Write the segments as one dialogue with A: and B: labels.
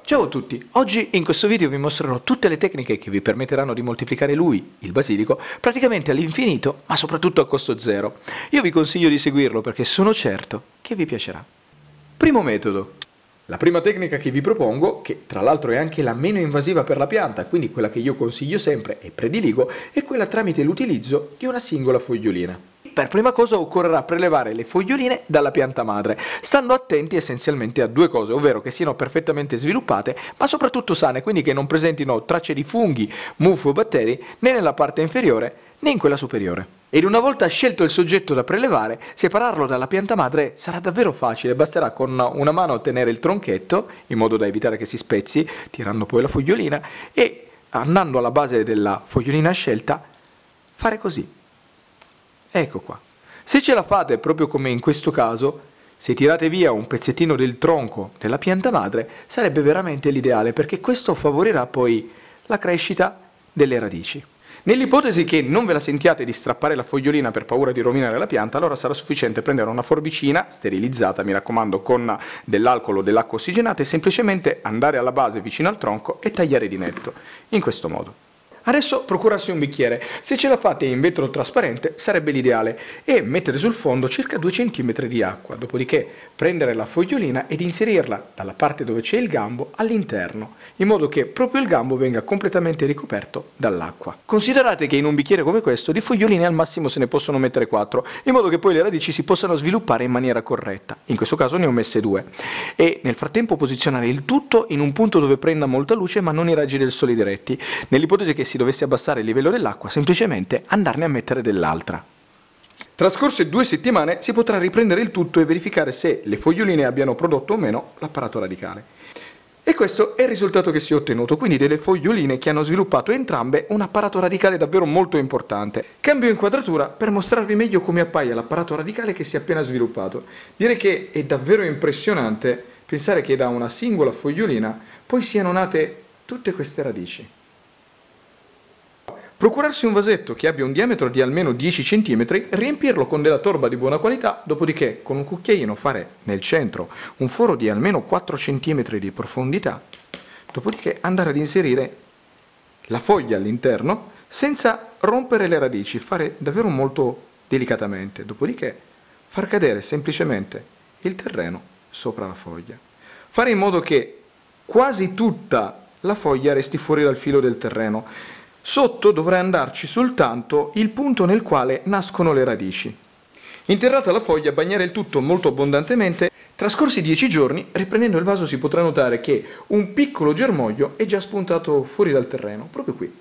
A: Ciao a tutti, oggi in questo video vi mostrerò tutte le tecniche che vi permetteranno di moltiplicare lui, il basilico, praticamente all'infinito, ma soprattutto a costo zero. Io vi consiglio di seguirlo perché sono certo che vi piacerà. Primo metodo. La prima tecnica che vi propongo, che tra l'altro è anche la meno invasiva per la pianta, quindi quella che io consiglio sempre e prediligo, è quella tramite l'utilizzo di una singola fogliolina. Per prima cosa occorrerà prelevare le foglioline dalla pianta madre, stando attenti essenzialmente a due cose, ovvero che siano perfettamente sviluppate, ma soprattutto sane, quindi che non presentino tracce di funghi, muffe o batteri né nella parte inferiore né in quella superiore. Ed una volta scelto il soggetto da prelevare, separarlo dalla pianta madre sarà davvero facile, basterà con una mano tenere il tronchetto, in modo da evitare che si spezzi, tirando poi la fogliolina, e andando alla base della fogliolina scelta, fare così. Ecco qua. Se ce la fate proprio come in questo caso, se tirate via un pezzettino del tronco della pianta madre, sarebbe veramente l'ideale, perché questo favorirà poi la crescita delle radici. Nell'ipotesi che non ve la sentiate di strappare la fogliolina per paura di rovinare la pianta, allora sarà sufficiente prendere una forbicina sterilizzata, mi raccomando, con dell'alcol o dell'acqua ossigenata, e semplicemente andare alla base vicino al tronco e tagliare di netto, in questo modo. Adesso procurarsi un bicchiere, se ce la fate in vetro trasparente sarebbe l'ideale, e mettere sul fondo circa 2 cm di acqua, dopodiché prendere la fogliolina ed inserirla dalla parte dove c'è il gambo all'interno, in modo che proprio il gambo venga completamente ricoperto dall'acqua. Considerate che in un bicchiere come questo di foglioline al massimo se ne possono mettere 4, in modo che poi le radici si possano sviluppare in maniera corretta. In questo caso ne ho messe 2. E nel frattempo posizionare il tutto in un punto dove prenda molta luce ma non i raggi del sole diretti. Nell'ipotesi che si dovesse abbassare il livello dell'acqua, semplicemente andarne a mettere dell'altra. Trascorse 2 settimane si potrà riprendere il tutto e verificare se le foglioline abbiano prodotto o meno l'apparato radicale. E questo è il risultato che si è ottenuto, quindi delle foglioline che hanno sviluppato entrambe un apparato radicale davvero molto importante. Cambio inquadratura per mostrarvi meglio come appaia l'apparato radicale che si è appena sviluppato. Direi che è davvero impressionante pensare che da una singola fogliolina poi siano nate tutte queste radici. Procurarsi un vasetto che abbia un diametro di almeno 10 cm, riempirlo con della torba di buona qualità, dopodiché con un cucchiaino fare nel centro un foro di almeno 4 cm di profondità, dopodiché andare ad inserire la foglia all'interno senza rompere le radici, fare davvero molto delicatamente, dopodiché far cadere semplicemente il terreno sopra la foglia. Fare in modo che quasi tutta la foglia resti fuori dal filo del terreno. Sotto dovrà andarci soltanto il punto nel quale nascono le radici. Interrata la foglia, bagnare il tutto molto abbondantemente. Trascorsi 10 giorni, riprendendo il vaso si potrà notare che un piccolo germoglio è già spuntato fuori dal terreno, proprio qui.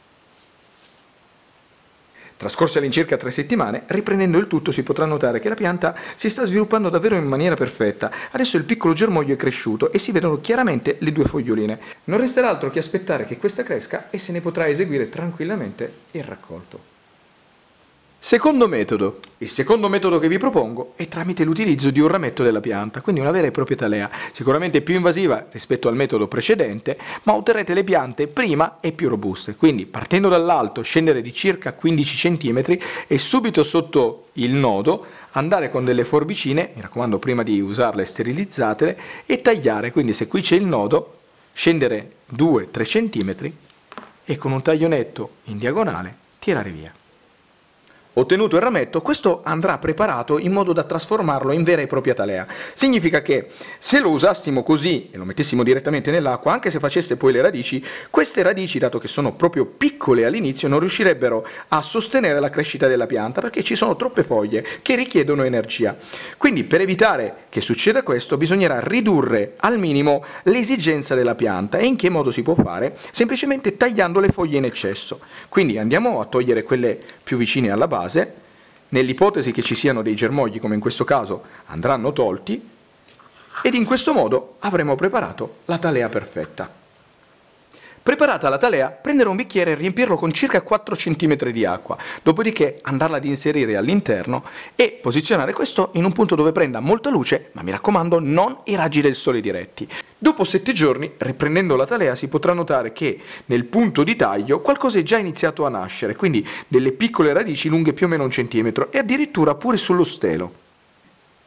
A: Trascorse all'incirca 3 settimane, riprendendo il tutto si potrà notare che la pianta si sta sviluppando davvero in maniera perfetta. Adesso il piccolo germoglio è cresciuto e si vedono chiaramente le 2 foglioline. Non resterà altro che aspettare che questa cresca e se ne potrà eseguire tranquillamente il raccolto. Secondo metodo. Il secondo metodo che vi propongo è tramite l'utilizzo di un rametto della pianta, quindi una vera e propria talea, sicuramente più invasiva rispetto al metodo precedente, ma otterrete le piante prima e più robuste. Quindi partendo dall'alto, scendere di circa 15 cm e subito sotto il nodo andare con delle forbicine, mi raccomando prima di usarle sterilizzatele, e tagliare, quindi se qui c'è il nodo, scendere 2-3 cm e con un taglio netto in diagonale tirare via. Ottenuto il rametto, questo andrà preparato in modo da trasformarlo in vera e propria talea. Significa che se lo usassimo così e lo mettessimo direttamente nell'acqua, anche se facesse poi le radici, queste radici, dato che sono proprio piccole all'inizio, non riuscirebbero a sostenere la crescita della pianta perché ci sono troppe foglie che richiedono energia. Quindi per evitare che succeda questo bisognerà ridurre al minimo l'esigenza della pianta. E in che modo si può fare? Semplicemente tagliando le foglie in eccesso. Quindi andiamo a togliere quelle più vicine alla base. Nell'ipotesi che ci siano dei germogli, come in questo caso, andranno tolti, ed in questo modo avremo preparato la talea perfetta. Preparata la talea, prendere un bicchiere e riempirlo con circa 4 cm di acqua, dopodiché andarla ad inserire all'interno e posizionare questo in un punto dove prenda molta luce, ma mi raccomando non i raggi del sole diretti. Dopo 7 giorni, riprendendo la talea, si potrà notare che nel punto di taglio qualcosa è già iniziato a nascere, quindi delle piccole radici lunghe più o meno 1 centimetro e addirittura pure sullo stelo.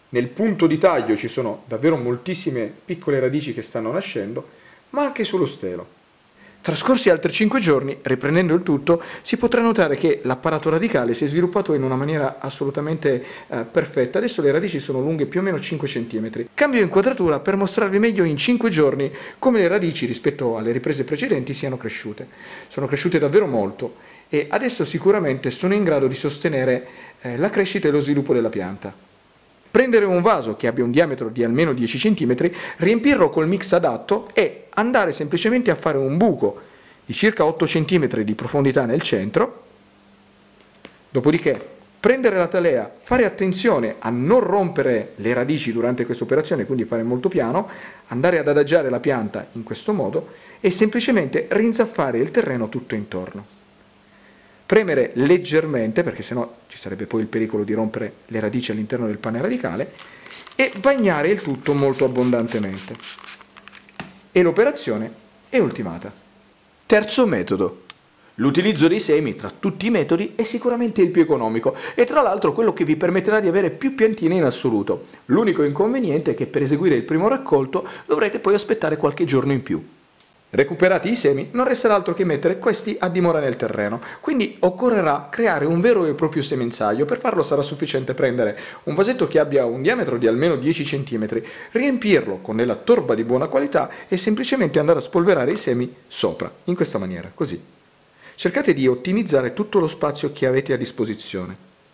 A: Nel punto di taglio ci sono davvero moltissime piccole radici che stanno nascendo, ma anche sullo stelo. Trascorsi altri 5 giorni, riprendendo il tutto, si potrà notare che l'apparato radicale si è sviluppato in una maniera assolutamente perfetta. Adesso le radici sono lunghe più o meno 5 cm. Cambio inquadratura per mostrarvi meglio in 5 giorni come le radici rispetto alle riprese precedenti siano cresciute. Sono cresciute davvero molto e adesso sicuramente sono in grado di sostenere la crescita e lo sviluppo della pianta. Prendere un vaso che abbia un diametro di almeno 10 cm, riempirlo col mix adatto e andare semplicemente a fare un buco di circa 8 cm di profondità nel centro. Dopodiché prendere la talea, fare attenzione a non rompere le radici durante questa operazione, quindi fare molto piano, andare ad adagiare la pianta in questo modo e semplicemente rinzaffare il terreno tutto intorno. Premere leggermente, perché sennò ci sarebbe poi il pericolo di rompere le radici all'interno del pane radicale, e bagnare il tutto molto abbondantemente. E l'operazione è ultimata. Terzo metodo. L'utilizzo dei semi tra tutti i metodi è sicuramente il più economico e tra l'altro quello che vi permetterà di avere più piantine in assoluto. L'unico inconveniente è che per eseguire il primo raccolto dovrete poi aspettare qualche giorno in più. Recuperati i semi, non resterà altro che mettere questi a dimora nel terreno, quindi occorrerà creare un vero e proprio semenzaio. Per farlo sarà sufficiente prendere un vasetto che abbia un diametro di almeno 10 cm, riempirlo con della torba di buona qualità e semplicemente andare a spolverare i semi sopra, in questa maniera, così. Cercate di ottimizzare tutto lo spazio che avete a disposizione.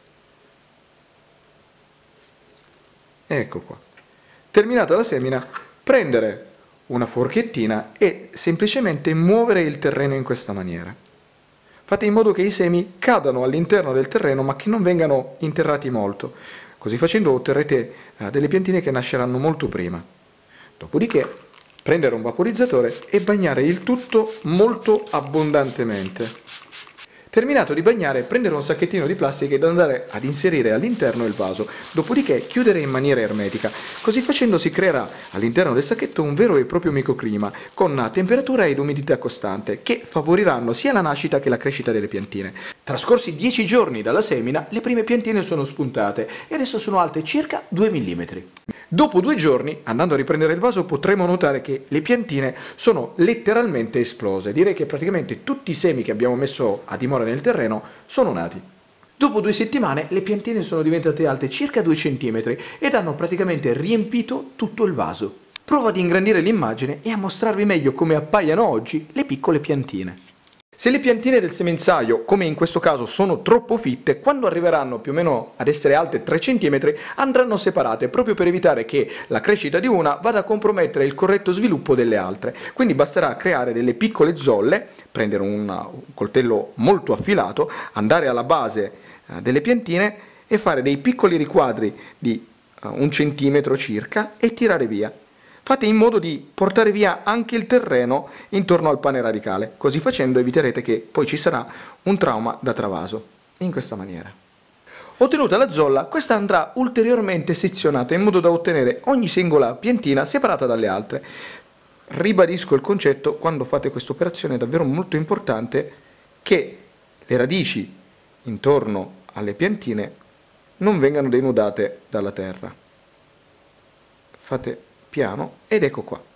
A: Ecco qua. Terminata la semina, prendere una forchettina e semplicemente muovere il terreno in questa maniera. Fate in modo che i semi cadano all'interno del terreno ma che non vengano interrati molto. Così facendo otterrete delle piantine che nasceranno molto prima. Dopodiché prendere un vaporizzatore e bagnare il tutto molto abbondantemente. Terminato di bagnare, prendere un sacchettino di plastica ed andare ad inserire all'interno il vaso, dopodiché chiudere in maniera ermetica. Così facendo si creerà all'interno del sacchetto un vero e proprio microclima con temperatura ed umidità costante che favoriranno sia la nascita che la crescita delle piantine. Trascorsi 10 giorni dalla semina, le prime piantine sono spuntate e adesso sono alte circa 2 mm. Dopo 2 giorni, andando a riprendere il vaso, potremo notare che le piantine sono letteralmente esplose. Direi che praticamente tutti i semi che abbiamo messo a dimora nel terreno sono nati. Dopo 2 settimane le piantine sono diventate alte circa 2 cm ed hanno praticamente riempito tutto il vaso. Provo ad ingrandire l'immagine e a mostrarvi meglio come appaiano oggi le piccole piantine. Se le piantine del semenzaio, come in questo caso, sono troppo fitte, quando arriveranno più o meno ad essere alte 3 cm andranno separate proprio per evitare che la crescita di una vada a compromettere il corretto sviluppo delle altre. Quindi basterà creare delle piccole zolle, prendere un coltello molto affilato, andare alla base delle piantine e fare dei piccoli riquadri di 1 centimetro circa e tirare via. Fate in modo di portare via anche il terreno intorno al pane radicale, così facendo eviterete che poi ci sarà un trauma da travaso, in questa maniera. Ottenuta la zolla, questa andrà ulteriormente sezionata in modo da ottenere ogni singola piantina separata dalle altre. Ribadisco il concetto, quando fate questa operazione è davvero molto importante che le radici intorno alle piantine non vengano denudate dalla terra. Fate piano ed ecco qua.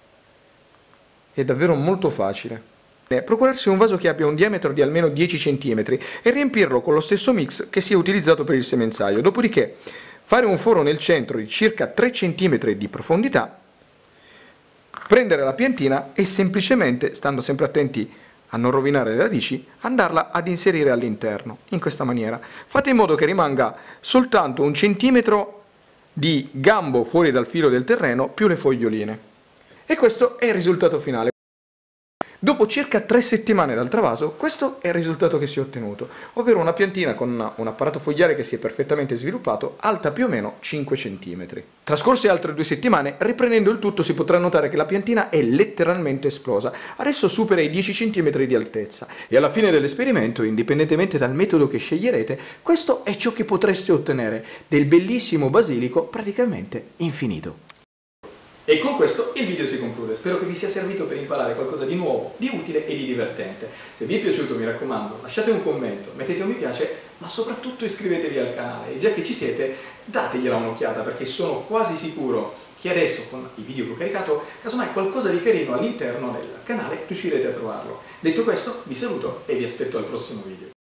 A: È davvero molto facile. Procurarsi un vaso che abbia un diametro di almeno 10 cm e riempirlo con lo stesso mix che si è utilizzato per il semenzaio. Dopodiché fare un foro nel centro di circa 3 cm di profondità, prendere la piantina e semplicemente, stando sempre attenti a non rovinare le radici, andarla ad inserire all'interno, in questa maniera. Fate in modo che rimanga soltanto 1 centimetro di gambo fuori dal filo del terreno più le foglioline. E questo è il risultato finale. Dopo circa 3 settimane dal travaso, questo è il risultato che si è ottenuto, ovvero una piantina con un apparato fogliare che si è perfettamente sviluppato, alta più o meno 5 cm. Trascorse altre 2 settimane, riprendendo il tutto si potrà notare che la piantina è letteralmente esplosa, adesso supera i 10 cm di altezza e alla fine dell'esperimento, indipendentemente dal metodo che sceglierete, questo è ciò che potreste ottenere, del bellissimo basilico praticamente infinito. E con questo il video si conclude, spero che vi sia servito per imparare qualcosa di nuovo, di utile e di divertente. Se vi è piaciuto, mi raccomando, lasciate un commento, mettete un mi piace, ma soprattutto iscrivetevi al canale e già che ci siete dategliela un'occhiata, perché sono quasi sicuro che adesso con i video che ho caricato, casomai qualcosa di carino all'interno del canale riuscirete a trovarlo. Detto questo, vi saluto e vi aspetto al prossimo video.